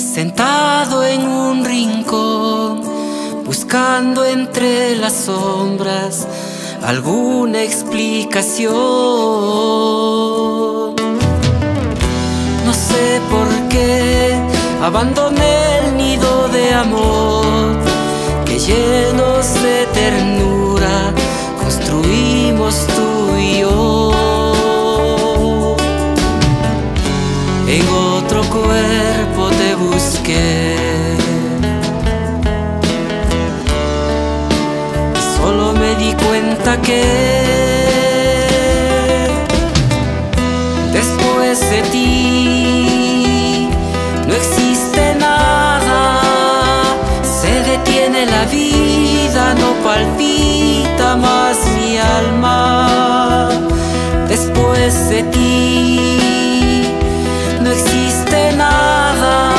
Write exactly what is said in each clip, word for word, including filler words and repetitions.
sentado en un rincón, buscando entre las sombras alguna explicación. No sé por qué abandoné el nido de amor que, llenos de ternura, construimos tú y yo. En otro cuerpo te busqué, solo me di cuenta que después de ti no existe nada. Se detiene la vida, no palpita más mi alma. Después de ti no existe nada.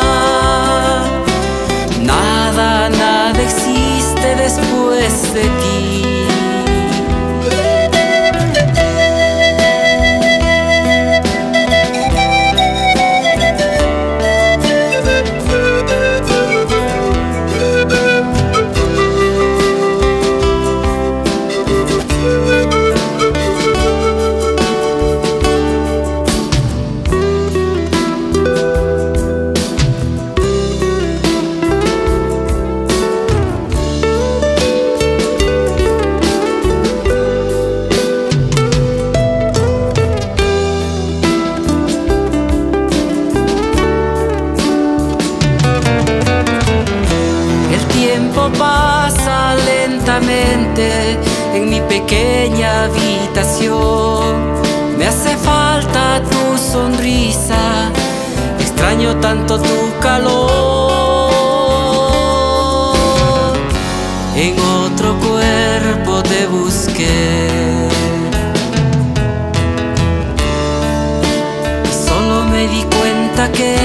Nada, nada existe después de ti. El tiempo pasa lentamente en mi pequeña habitación. Me hace falta tu sonrisa, extraño tanto tu calor. En otro cuerpo te busqué, solo me di cuenta que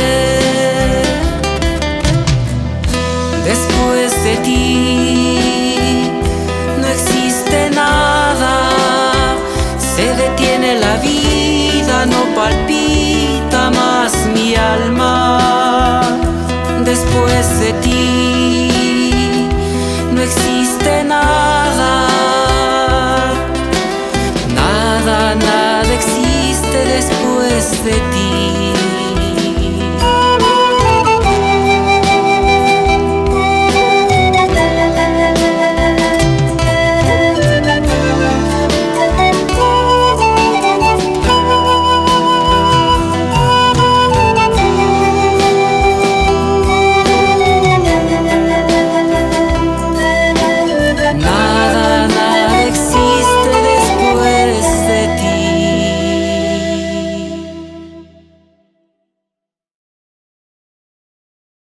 después de ti no existe nada. Se detiene la vida, no palpita más mi alma. Después de ti